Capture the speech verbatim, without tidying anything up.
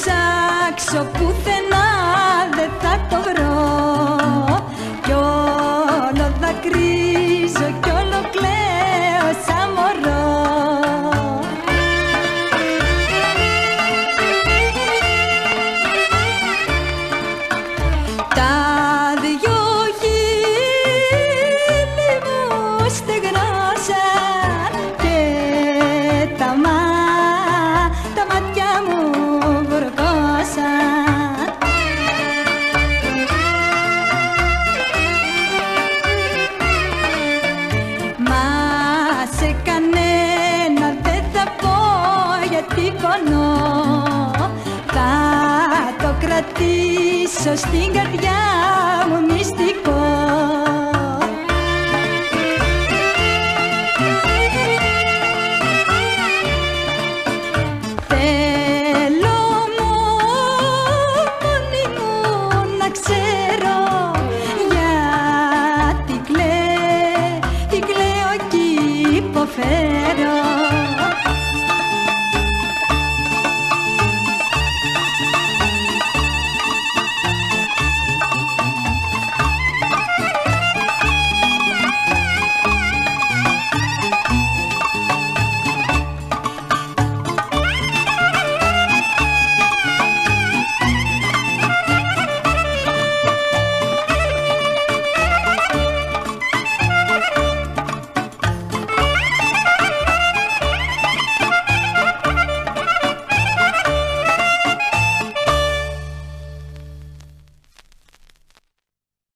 ψάξω πουθενά δεν θα το βρω, κι όλο δακρύζω κι όλο κλαίω σαν μωρό. Τα δυο χείλη μου στεγνώσαν και τα, μα, τα μάτια μου βουρκώσαν. Μα σε κανένα δεν θα πω γιατί πονώ, θα το κρατήσω στην καρδιά μου μυστικό.